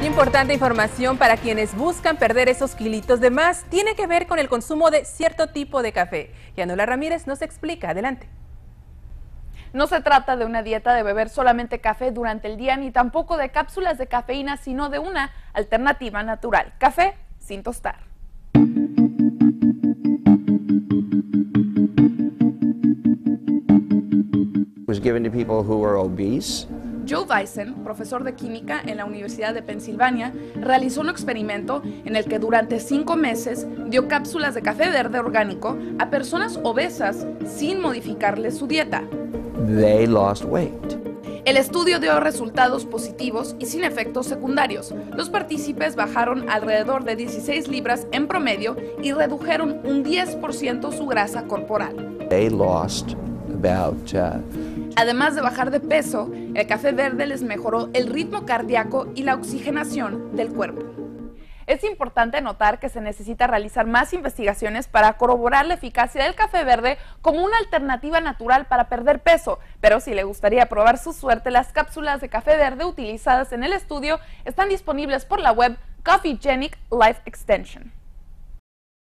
Importante información para quienes buscan perder esos kilitos de más. Tiene que ver con el consumo de cierto tipo de café. Yanula Ramírez nos explica. Adelante. No se trata de una dieta de beber solamente café durante el día, ni tampoco de cápsulas de cafeína, sino de una alternativa natural. Café sin tostar. Was given to people who were obese. Joe Bison, profesor de química en la Universidad de Pensilvania, realizó un experimento en el que durante 5 meses dio cápsulas de café verde orgánico a personas obesas sin modificarles su dieta. They lost weight. El estudio dio resultados positivos y sin efectos secundarios. Los partícipes bajaron alrededor de 16 libras en promedio y redujeron un 10% su grasa corporal. They lost about Además de bajar de peso, el café verde les mejoró el ritmo cardíaco y la oxigenación del cuerpo. Es importante notar que se necesita realizar más investigaciones para corroborar la eficacia del café verde como una alternativa natural para perder peso, pero si le gustaría probar su suerte, las cápsulas de café verde utilizadas en el estudio están disponibles por la web Coffeegenic Life Extension.